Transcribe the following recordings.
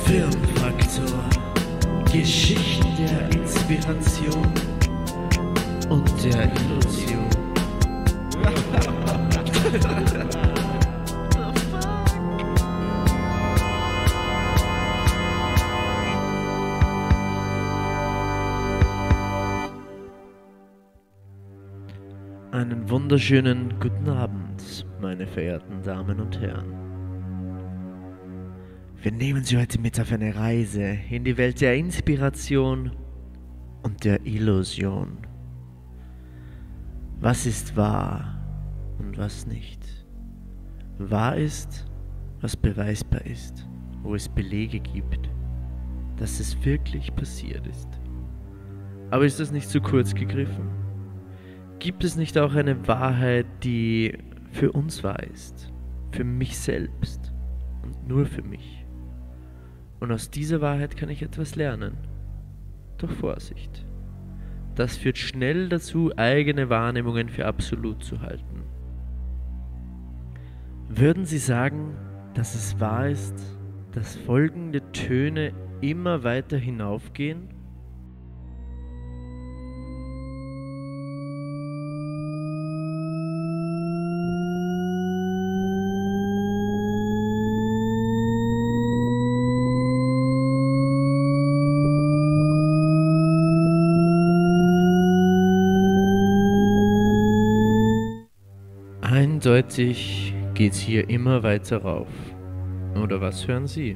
Filmfaktor, Geschichten der Inspiration und der Illusion. Einen wunderschönen guten Abend, meine verehrten Damen und Herren. Wir nehmen Sie heute mit auf eine Reise in die Welt der Inspiration und der Illusion. Was ist wahr und was nicht? Wahr ist, was beweisbar ist, wo es Belege gibt, dass es wirklich passiert ist. Aber ist das nicht zu kurz gegriffen? Gibt es nicht auch eine Wahrheit, die für uns wahr ist, für mich selbst und nur für mich? Und aus dieser Wahrheit kann ich etwas lernen. Doch Vorsicht, das führt schnell dazu, eigene Wahrnehmungen für absolut zu halten. Würden Sie sagen, dass es wahr ist, dass folgende Töne immer weiter hinaufgehen? Eindeutig geht's hier immer weiter rauf. Oder was hören Sie?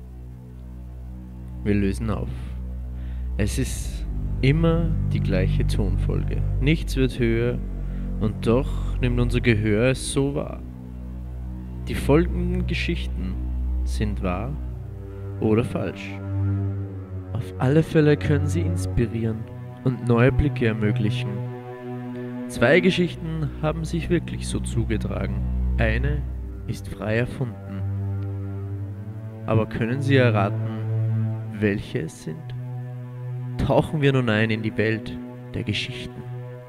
Wir lösen auf. Es ist immer die gleiche Tonfolge. Nichts wird höher und doch nimmt unser Gehör es so wahr. Die folgenden Geschichten sind wahr oder falsch. Auf alle Fälle können sie inspirieren und neue Blicke ermöglichen. 2 Geschichten haben sich wirklich so zugetragen. Eine ist frei erfunden. Aber können Sie erraten, welche es sind? Tauchen wir nun ein in die Welt der Geschichten.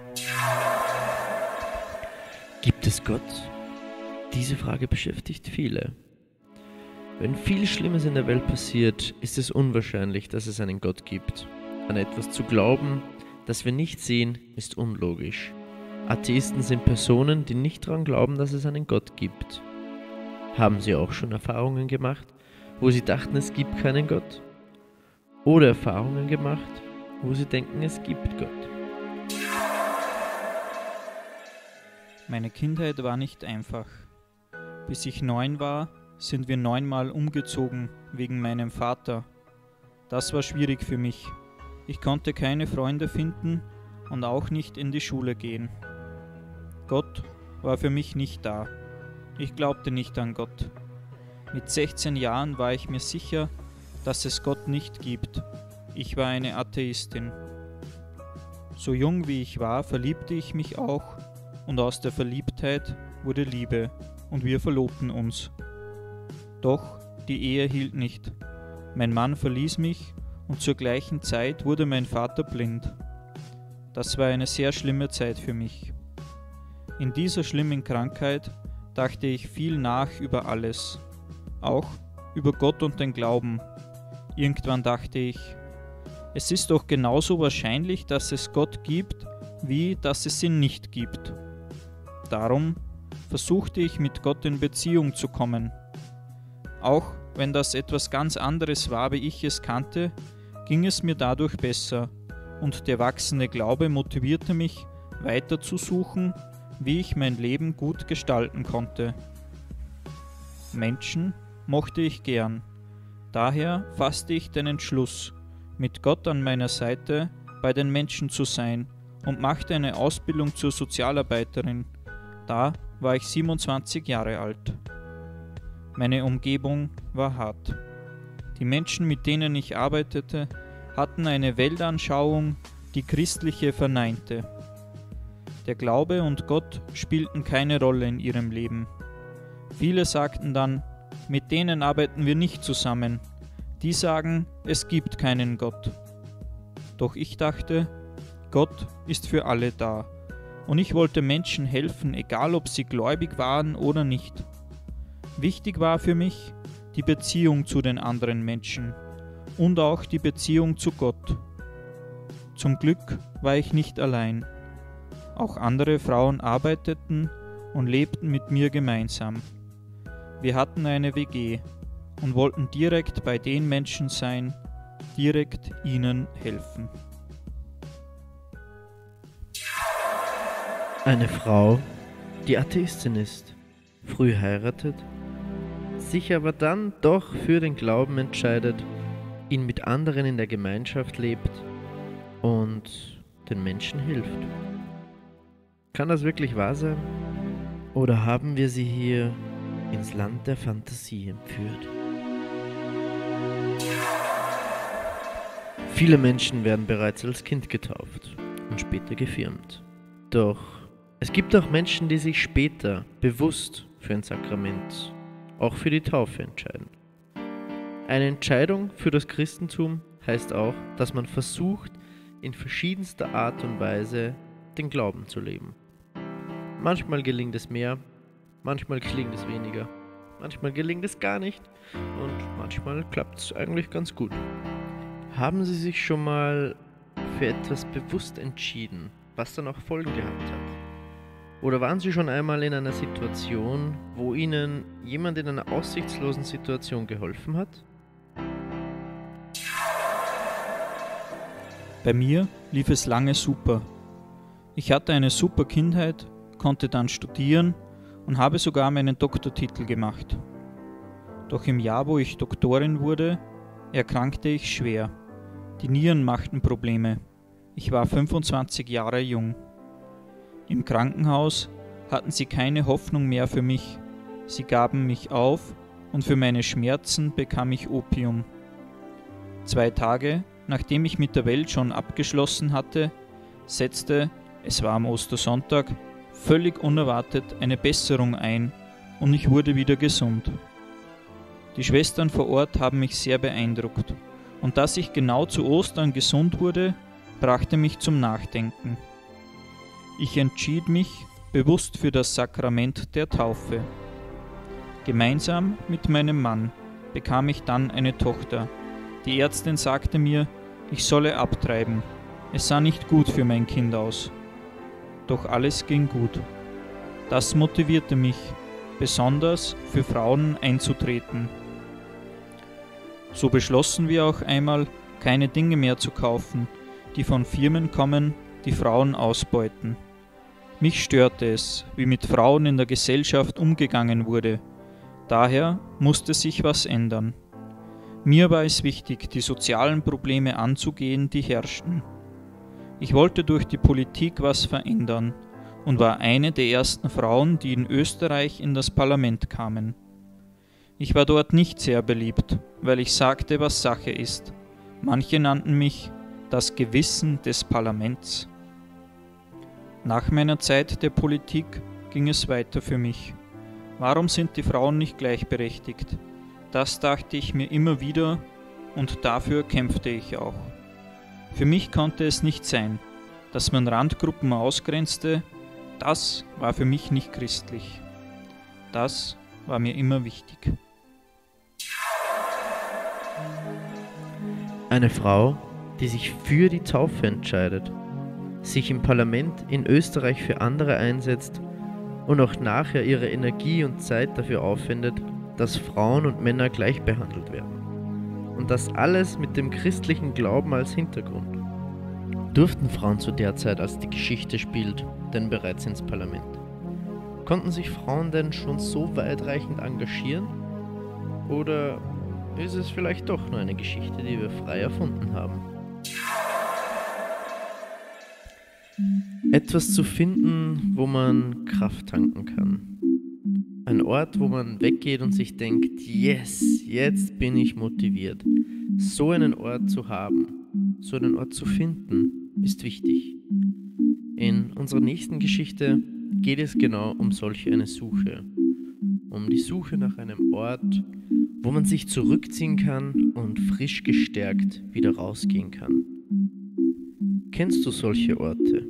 Gibt es Gott? Diese Frage beschäftigt viele. Wenn viel Schlimmes in der Welt passiert, ist es unwahrscheinlich, dass es einen Gott gibt. An etwas zu glauben, das wir nicht sehen, ist unlogisch. Atheisten sind Personen, die nicht daran glauben, dass es einen Gott gibt. Haben Sie auch schon Erfahrungen gemacht, wo Sie dachten, es gibt keinen Gott? Oder Erfahrungen gemacht, wo Sie denken, es gibt Gott? Meine Kindheit war nicht einfach. Bis ich 9 war, sind wir 9-mal umgezogen wegen meinem Vater. Das war schwierig für mich. Ich konnte keine Freunde finden und auch nicht in die Schule gehen. Gott war für mich nicht da. Ich glaubte nicht an Gott. Mit 16 Jahren war ich mir sicher, dass es Gott nicht gibt. Ich war eine Atheistin. So jung wie ich war, verliebte ich mich auch und aus der Verliebtheit wurde Liebe und wir verlobten uns. Doch die Ehe hielt nicht. Mein Mann verließ mich und zur gleichen Zeit wurde mein Vater blind. Das war eine sehr schlimme Zeit für mich. In dieser schlimmen Krankheit dachte ich viel nach über alles, auch über Gott und den Glauben. Irgendwann dachte ich, es ist doch genauso wahrscheinlich, dass es Gott gibt, wie dass es ihn nicht gibt. Darum versuchte ich mit Gott in Beziehung zu kommen. Auch wenn das etwas ganz anderes war, wie ich es kannte, ging es mir dadurch besser und der wachsende Glaube motivierte mich, weiter zu suchen, wie ich mein Leben gut gestalten konnte. Menschen mochte ich gern. Daher fasste ich den Entschluss, mit Gott an meiner Seite bei den Menschen zu sein und machte eine Ausbildung zur Sozialarbeiterin. Da war ich 27 Jahre alt. Meine Umgebung war hart. Die Menschen, mit denen ich arbeitete, hatten eine Weltanschauung, die christliche verneinte. Der Glaube und Gott spielten keine Rolle in ihrem Leben. Viele sagten dann, mit denen arbeiten wir nicht zusammen. Die sagen, es gibt keinen Gott. Doch ich dachte, Gott ist für alle da. Und ich wollte Menschen helfen, egal ob sie gläubig waren oder nicht. Wichtig war für mich, die Beziehung zu den anderen Menschen und auch die Beziehung zu Gott. Zum Glück war ich nicht allein. Auch andere Frauen arbeiteten und lebten mit mir gemeinsam. Wir hatten eine WG und wollten direkt bei den Menschen sein, direkt ihnen helfen. Eine Frau, die Atheistin ist, früh heiratet, sich aber dann doch für den Glauben entscheidet, ihn mit anderen in der Gemeinschaft lebt und den Menschen hilft. Kann das wirklich wahr sein? Oder haben wir sie hier ins Land der Fantasie entführt? Viele Menschen werden bereits als Kind getauft und später gefirmt. Doch es gibt auch Menschen, die sich später bewusst für ein Sakrament, auch für die Taufe entscheiden. Eine Entscheidung für das Christentum heißt auch, dass man versucht, in verschiedenster Art und Weise den Glauben zu leben. Manchmal gelingt es mehr, manchmal gelingt es weniger, manchmal gelingt es gar nicht und manchmal klappt es eigentlich ganz gut. Haben Sie sich schon mal für etwas bewusst entschieden, was dann auch Folgen gehabt hat? Oder waren Sie schon einmal in einer Situation, wo Ihnen jemand in einer aussichtslosen Situation geholfen hat? Bei mir lief es lange super. Ich hatte eine super Kindheit, konnte dann studieren und habe sogar meinen Doktortitel gemacht. Doch im Jahr, wo ich Doktorin wurde, erkrankte ich schwer. Die Nieren machten Probleme. Ich war 25 Jahre jung. Im Krankenhaus hatten sie keine Hoffnung mehr für mich. Sie gaben mich auf und für meine Schmerzen bekam ich Opium. 2 Tage, nachdem ich mit der Welt schon abgeschlossen hatte, setzte, es war am Ostersonntag, völlig unerwartet eine Besserung ein und ich wurde wieder gesund. Die Schwestern vor Ort haben mich sehr beeindruckt und dass ich genau zu Ostern gesund wurde, brachte mich zum Nachdenken. Ich entschied mich bewusst für das Sakrament der Taufe. Gemeinsam mit meinem Mann bekam ich dann eine Tochter. Die Ärztin sagte mir, ich solle abtreiben. Es sah nicht gut für mein Kind aus. Doch alles ging gut. Das motivierte mich, besonders für Frauen einzutreten. So beschlossen wir auch einmal, keine Dinge mehr zu kaufen, die von Firmen kommen, die Frauen ausbeuten. Mich störte es, wie mit Frauen in der Gesellschaft umgegangen wurde. Daher musste sich was ändern. Mir war es wichtig, die sozialen Probleme anzugehen, die herrschten. Ich wollte durch die Politik was verändern und war eine der ersten Frauen, die in Österreich in das Parlament kamen. Ich war dort nicht sehr beliebt, weil ich sagte, was Sache ist. Manche nannten mich das Gewissen des Parlaments. Nach meiner Zeit der Politik ging es weiter für mich. Warum sind die Frauen nicht gleichberechtigt? Das dachte ich mir immer wieder und dafür kämpfte ich auch. Für mich konnte es nicht sein, dass man Randgruppen ausgrenzte. Das war für mich nicht christlich. Das war mir immer wichtig. Eine Frau, die sich für die Taufe entscheidet, sich im Parlament in Österreich für andere einsetzt und auch nachher ihre Energie und Zeit dafür aufwendet, dass Frauen und Männer gleich behandelt werden. Und das alles mit dem christlichen Glauben als Hintergrund. Durften Frauen zu der Zeit, als die Geschichte spielt, denn bereits ins Parlament? Konnten sich Frauen denn schon so weitreichend engagieren? Oder ist es vielleicht doch nur eine Geschichte, die wir frei erfunden haben? Etwas zu finden, wo man Kraft tanken kann. Ein Ort, wo man weggeht und sich denkt, yes, jetzt bin ich motiviert. So einen Ort zu haben, so einen Ort zu finden, ist wichtig. In unserer nächsten Geschichte geht es genau um solch eine Suche. Um die Suche nach einem Ort, wo man sich zurückziehen kann und frisch gestärkt wieder rausgehen kann. Kennst du solche Orte?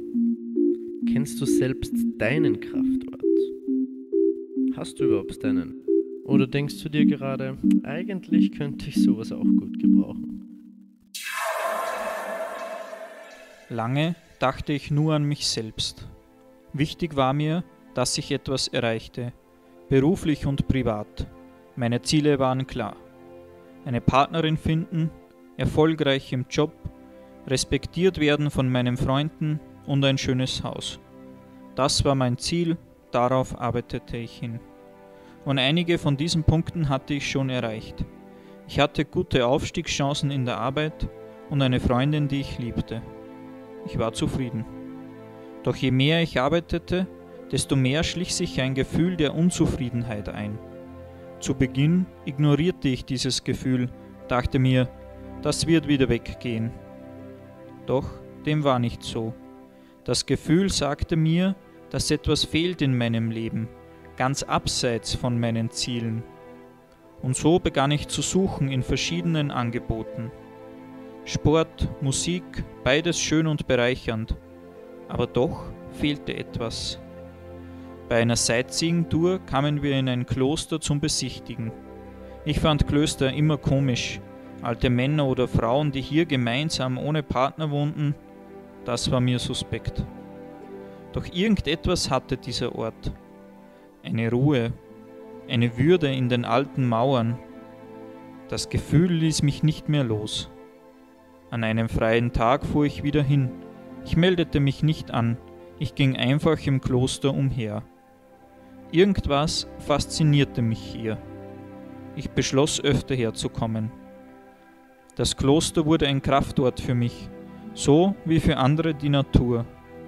Kennst du selbst deinen Kraftort? Hast du überhaupt einen? Oder denkst du dir gerade, eigentlich könnte ich sowas auch gut gebrauchen? Lange dachte ich nur an mich selbst. Wichtig war mir, dass ich etwas erreichte, beruflich und privat. Meine Ziele waren klar. Eine Partnerin finden, erfolgreich im Job, respektiert werden von meinen Freunden und ein schönes Haus. Das war mein Ziel, darauf arbeitete ich hin. Und einige von diesen Punkten hatte ich schon erreicht. Ich hatte gute Aufstiegschancen in der Arbeit und eine Freundin, die ich liebte. Ich war zufrieden. Doch je mehr ich arbeitete, desto mehr schlich sich ein Gefühl der Unzufriedenheit ein. Zu Beginn ignorierte ich dieses Gefühl, dachte mir, das wird wieder weggehen. Doch dem war nicht so. Das Gefühl sagte mir, dass etwas fehlt in meinem Leben, ganz abseits von meinen Zielen. Und so begann ich zu suchen in verschiedenen Angeboten. Sport, Musik, beides schön und bereichernd. Aber doch fehlte etwas. Bei einer Sightseeing-Tour kamen wir in ein Kloster zum Besichtigen. Ich fand Klöster immer komisch. Alte Männer oder Frauen, die hier gemeinsam ohne Partner wohnten, das war mir suspekt. Doch irgendetwas hatte dieser Ort. Eine Ruhe, eine Würde in den alten Mauern. Das Gefühl ließ mich nicht mehr los. An einem freien Tag fuhr ich wieder hin. Ich meldete mich nicht an, ich ging einfach im Kloster umher. Irgendwas faszinierte mich hier. Ich beschloss, öfter herzukommen. Das Kloster wurde ein Kraftort für mich, so wie für andere die Natur.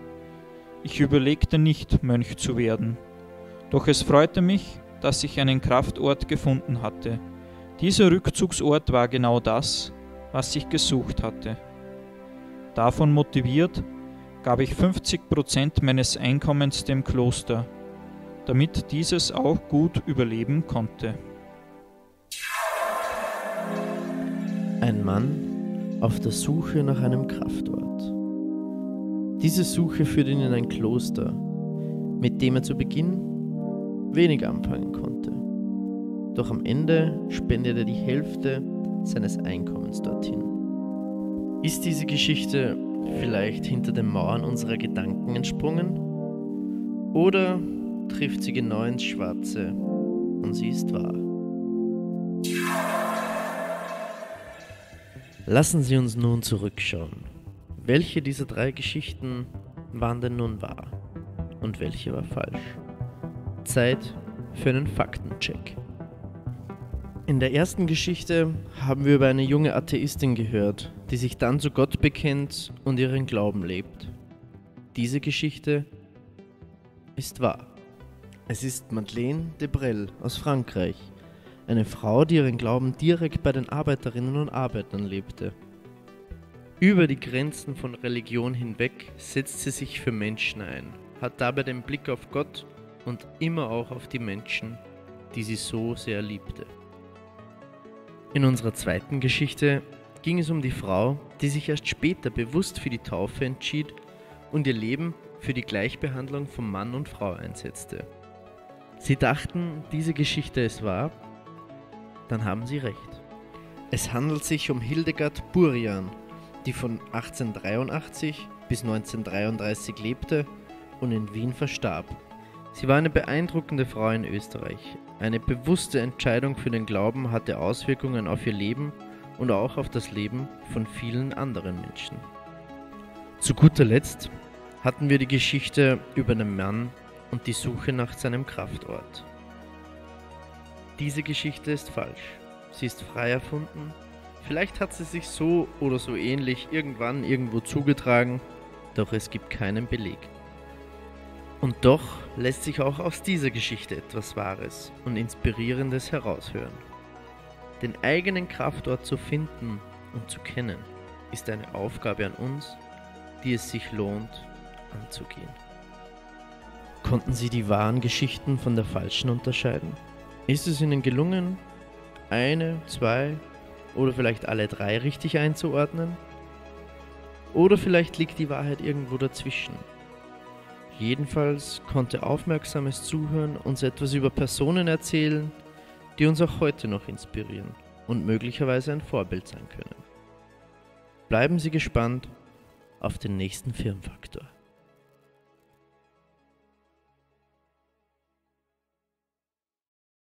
Ich überlegte nicht, Mönch zu werden. Doch es freute mich, dass ich einen Kraftort gefunden hatte. Dieser Rückzugsort war genau das, was ich gesucht hatte. Davon motiviert, gab ich 50% meines Einkommens dem Kloster, damit dieses auch gut überleben konnte. Ein Mann auf der Suche nach einem Kraftort. Diese Suche führte ihn in ein Kloster, mit dem er zu Beginn wenig anfangen konnte. Doch am Ende spendete er die Hälfte seines Einkommens dorthin. Ist diese Geschichte vielleicht hinter den Mauern unserer Gedanken entsprungen? Oder trifft sie genau ins Schwarze und sie ist wahr? Lassen Sie uns nun zurückschauen. Welche dieser 3 Geschichten waren denn nun wahr und welche war falsch? Zeit für einen Faktencheck. In der ersten Geschichte haben wir über eine junge Atheistin gehört, die sich dann zu Gott bekennt und ihren Glauben lebt. Diese Geschichte ist wahr. Es ist Madeleine de Brel aus Frankreich, eine Frau, die ihren Glauben direkt bei den Arbeiterinnen und Arbeitern lebte. Über die Grenzen von Religion hinweg setzt sie sich für Menschen ein, hat dabei den Blick auf Gott und immer auch auf die Menschen, die sie so sehr liebte. In unserer zweiten Geschichte ging es um die Frau, die sich erst später bewusst für die Taufe entschied und ihr Leben für die Gleichbehandlung von Mann und Frau einsetzte. Sie dachten, diese Geschichte ist wahr? Dann haben sie recht. Es handelt sich um Hildegard Burian, die von 1883 bis 1933 lebte und in Wien verstarb. Sie war eine beeindruckende Frau in Österreich. Eine bewusste Entscheidung für den Glauben hatte Auswirkungen auf ihr Leben und auch auf das Leben von vielen anderen Menschen. Zu guter Letzt hatten wir die Geschichte über einen Mann und die Suche nach seinem Kraftort. Diese Geschichte ist falsch. Sie ist frei erfunden. Vielleicht hat sie sich so oder so ähnlich irgendwann irgendwo zugetragen, doch es gibt keinen Beleg. Und doch lässt sich auch aus dieser Geschichte etwas Wahres und Inspirierendes heraushören. Den eigenen Kraftort zu finden und zu kennen, ist eine Aufgabe an uns, die es sich lohnt anzugehen. Konnten Sie die wahren Geschichten von der falschen unterscheiden? Ist es Ihnen gelungen, 1, 2 oder vielleicht alle 3 richtig einzuordnen? Oder vielleicht liegt die Wahrheit irgendwo dazwischen? Jedenfalls konnte aufmerksames Zuhören uns etwas über Personen erzählen, die uns auch heute noch inspirieren und möglicherweise ein Vorbild sein können. Bleiben Sie gespannt auf den nächsten Firmenfaktor.